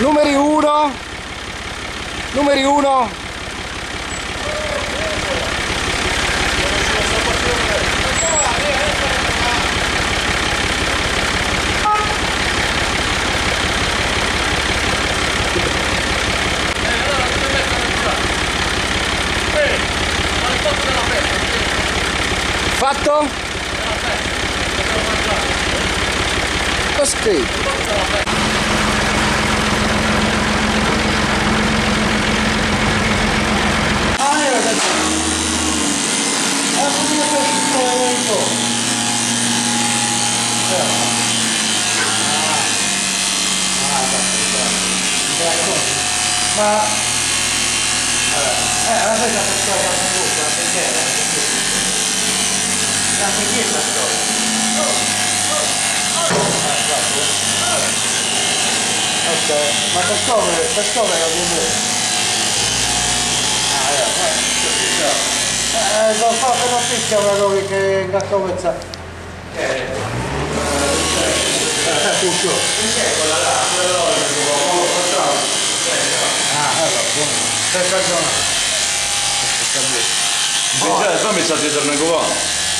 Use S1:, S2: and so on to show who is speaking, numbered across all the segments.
S1: Numeri 1. Numeri 1. Fatto? Ho scritto.
S2: Ma per come lo vuoi? Sono fatto una picchia una cosa che la comincia.
S3: Fammi stare dietro una covata.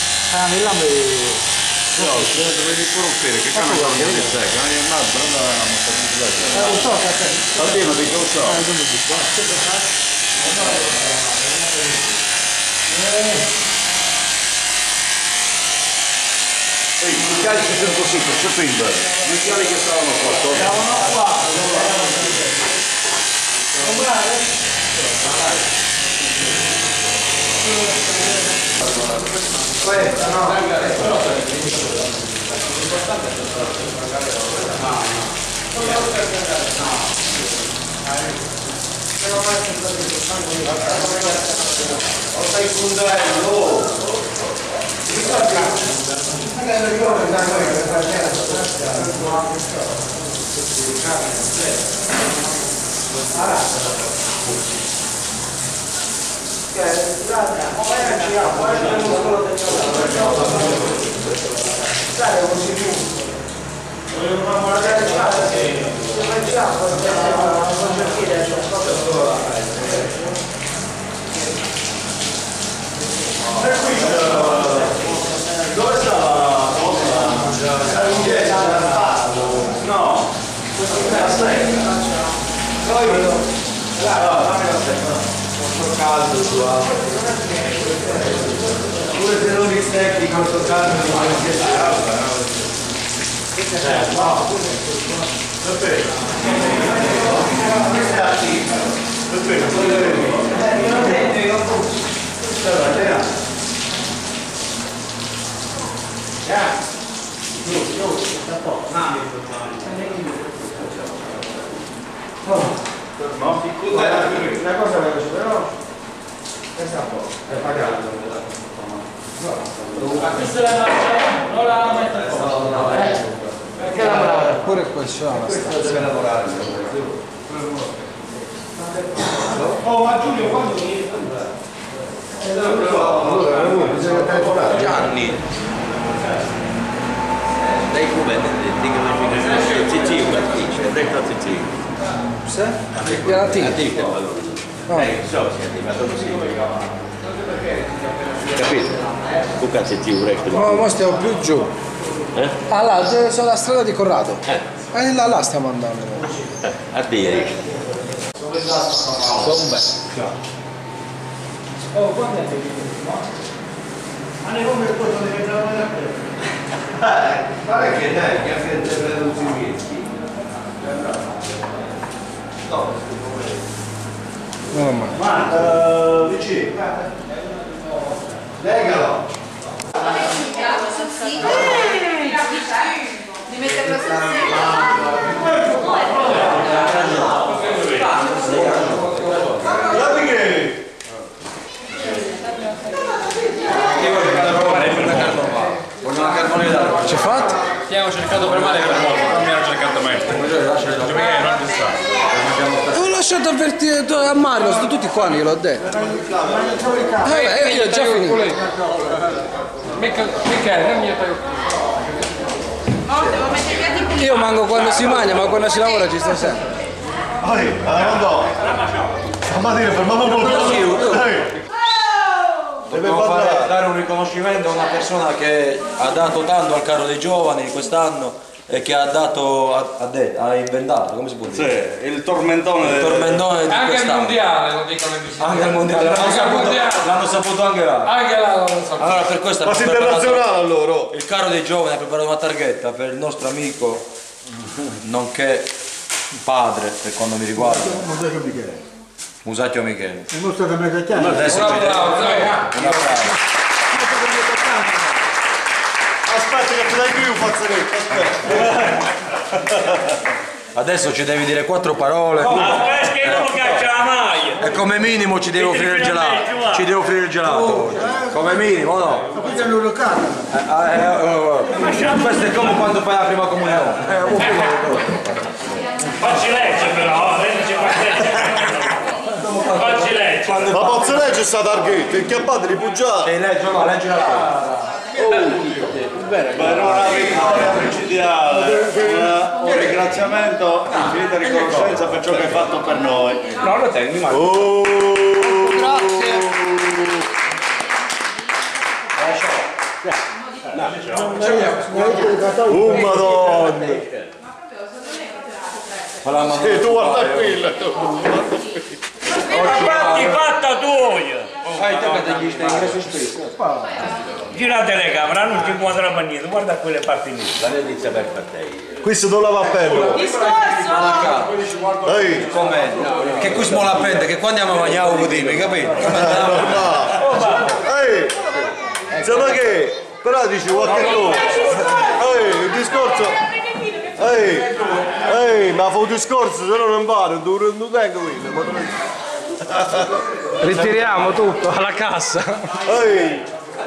S3: No, dovevi pure offrire, che canna non mi sai, che non è una
S2: Non so che c'è.
S3: Almeno ti lo so. Ehi, i cari che sono così, per sapendo, i cari che stavano qua,
S2: Stavano qua. Questa no,
S3: dove sta la cosa? No, caldo pure se non li stecchi quanto caldo di
S2: una cosa veloce, però questa un po' è pagato.
S4: Ma questa è la marcia, non la mettere
S1: Perché lavorare? Pure qua c'è una
S3: questo deve lavorare.
S4: Oh, ma Giulio quando vieni?
S3: Allora bisogna telefonare.
S5: Gianni dai come dicono Cici un gatticcio, dai Cici.
S1: Sì? Era
S5: Gatticcio. So se è arrivato così. Capito? Tu cazzo ti un resto.
S1: No, stiamo più giù. Ah là, sulla strada di Corrado. Là stiamo andando.
S5: Addio.
S1: Bombe.
S4: Oh, quando è che vieni? Ma ne come il posto deve trovare a te?
S3: Pare che dai, che ha sempre tutti i miei. No,
S1: Non male.
S3: ma vicino. Legalo.
S6: Di metterlo sul
S3: Guarda che
S1: C'è fatto?
S4: Ti avevo cercato per male per moto, non mi ero cercato meglio. Perché non ti sta.
S1: Ho lasciato avvertire a Mario, sono tutti qua, gliel'ho detto. Io ho già finito.
S4: Michele, non mi aiuto.
S6: Oh, devo mettere via di qui.
S1: Io manco quando si mangia, ma quando si lavora ci sto sempre.
S3: Stamattina fermiamo un po'.
S5: Dobbiamo dare un riconoscimento a una persona che ha dato tanto al carro dei giovani quest'anno e che ha dato, ha inventato, come si può dire?
S3: Sì, il tormentone.
S5: Il tormentone di
S1: anche il
S5: quest'anno.
S1: mondiale, lo dicono in visita.
S5: Anche il mondiale, l'hanno saputo anche là.
S1: Anche là l'hanno saputo.
S5: Allora per questo
S3: Ma si internazionale allora.
S5: il carro dei giovani ha preparato una targhetta per il nostro amico, nonché padre, per quando mi riguarda, Musacchio Michele.
S4: Il nostro cameraciano.
S5: Adesso
S1: Un
S5: ci
S1: applauso,
S5: un applauso.
S3: Aspetta che ti dai più un fazzoletto, aspetta.
S5: Adesso ci devi dire 4 parole.
S6: Aspetta che non caccia la maglia.
S5: E come minimo ci deve offrire il gelato. Ci deve offrire il gelato. Come minimo, no?
S4: Ma qui hanno locato.
S5: Questo è come quando fai la prima comunione.
S6: Facci legge però, legge facci legge.
S3: Ma posso leggere sta targhetta? Il chiappato di puggiare.
S5: Leggi la
S3: Per una vittoria micidiale, un ringraziamento, infinita riconoscenza per ciò che hai fatto per noi.
S5: No, lo tengo, ma...
S3: Madonna! Sì, tu guarda qui,
S6: Fatti fatta tua!
S5: Fai te che ti stai ingresso spesso.
S6: Gira la telecamera, non ti muoverà per niente, guarda quelle parti lì. La notizia per te.
S3: questo non lava a pelle. Ehi,
S5: Che qui smola pente, che quando andiamo a mangiare un dimmi, capito?
S3: ehi, insomma che, però dici qualche cosa. Ehi, il discorso. Ehi, ma fa un discorso, se no non vado, non tengo qui.
S1: Ritiriamo tutto alla cassa.
S3: Ehi,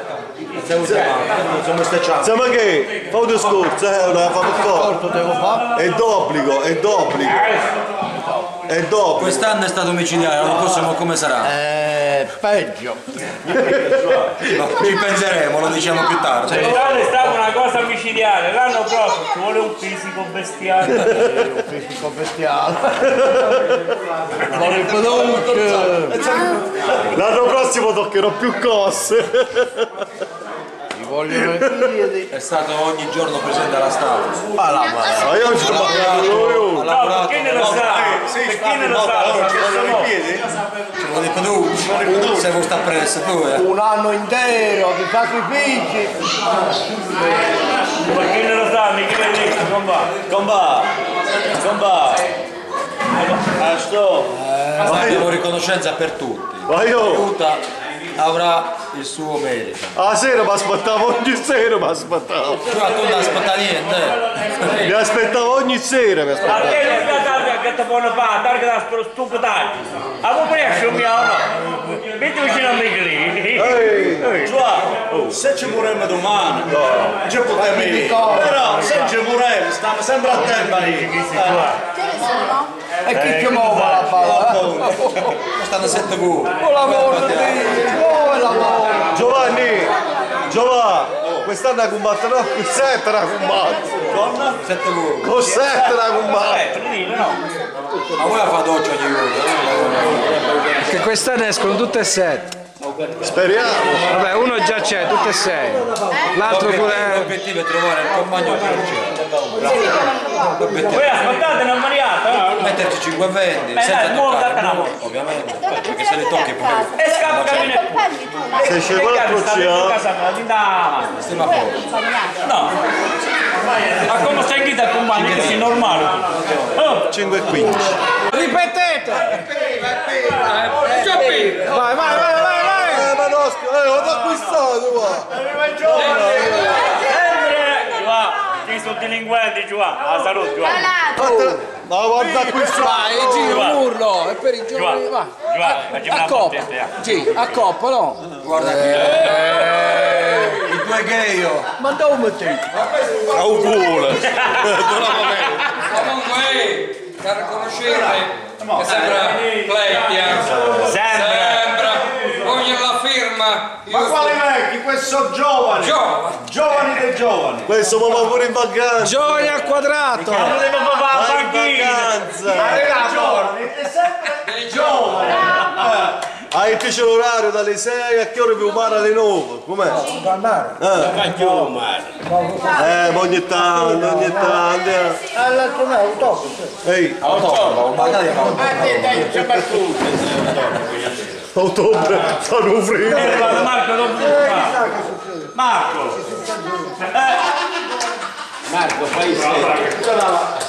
S3: insomma che, fa un discorso, non fa per è d'obbligo, è d'obbligo. È dopo.
S5: Quest'anno è stato omicidiario, l'anno prossimo come sarà?
S4: Peggio.
S5: No, ci penseremo, lo diciamo più tardi.
S6: Quest'anno è stata una cosa micidiale, l'anno prossimo ci vuole un fisico bestiale.
S4: Un fisico bestiale. Non riconosce.
S3: L'anno prossimo toccherò più cose.
S4: Vogliono i figli.
S5: È stato ogni giorno presente alla stampa.
S3: Ma io ci ho parlato.
S6: No, perché ne lo sa? Perché ne lo sa?
S3: Ci vogliono i piedi?
S5: Ci vuole tu, se vuoi sta presso tu.
S4: Un anno intero di sacrifici.
S6: Perché ne lo sa? Mi chiede lì, comba.
S5: Abbiamo riconoscenza per tutti.
S3: Ma io
S5: Aiuta avrà il suo merito.
S3: a sera mi aspettavo ogni sera, mi aspettavo.
S5: Cioè tu non aspetta niente.
S3: Mi aspettavo ogni sera, mi
S6: A
S3: aspettavo.
S6: te non mi dà che ti fanno fare, dare che da stupidaggine. A voi presto mio no? Metti vicino a me lì.
S3: Cioè, se ci moremmo domani, ci potremmo ir. Però se ci moremmo, stiamo sempre a tempo lì.
S4: E chi ci muove la palla?
S5: Stanno 7 pure.
S4: Con l'amore di Dio, muove la mano.
S3: Giovanni, quest'anno la combatto, no? Con 7 la combatto.
S5: Con 7 pure.
S3: Con 7 la combatto.
S5: Ma voi la fa doccia ogni volta.
S1: Che quest'anno escono tutte e 7.
S3: Speriamo.
S1: Vabbè, uno già c'è, tutte e 6. L'altro pure.
S5: L'obiettivo è trovare il compagno che non c'è. L'obiettivo
S6: Voi
S5: è
S6: aspettate una maniata?
S5: metterci 5 a 20,
S6: dai,
S5: senza
S6: muovo da
S5: toccare,
S6: canale.
S5: ovviamente. Perché se le tocchi poi.
S6: E scappa camminare.
S3: Se c'è qualcuno
S5: Stiamo a posto.
S6: No. Ma come stai in a compagno? Che sei normale.
S3: 5 e 15.
S1: Ripetete! Vai!
S3: Ma no, ho acquistato qua.
S6: Ci sono delinquenti, Giovanni. La salute, Giovanni.
S3: Ma guarda acquistato.
S1: Vai, giro un urlo! E per i giovani, va! A coppa! Sì, a coppa, no?
S5: Guarda qui. I due gay io.
S4: Ma dove mettete?
S3: A un culo.
S1: Comunque, da riconoscere che sembra Plecchia. Sembra! Voglio la firma!
S2: Ma quale vecchi? Questo sono giovani!
S1: Giovane!
S3: Giovani dei giovani.
S7: Questo mi va pure in vacanza.
S1: Giovani al quadrato.
S6: Ma volevo fare la panchina.
S3: Giovani, è sempre giovani.
S7: Hai il l'orario dalle 6 a che ore più umano alle 9? Com'è?
S6: Anch'io male.
S7: Ma ogni tanto.
S4: All'altro no, autobus.
S7: Ehi,
S6: Dai, c'è battuto.
S7: a ottobre fanno freddo.
S6: Marco, non Marco. Marco, fai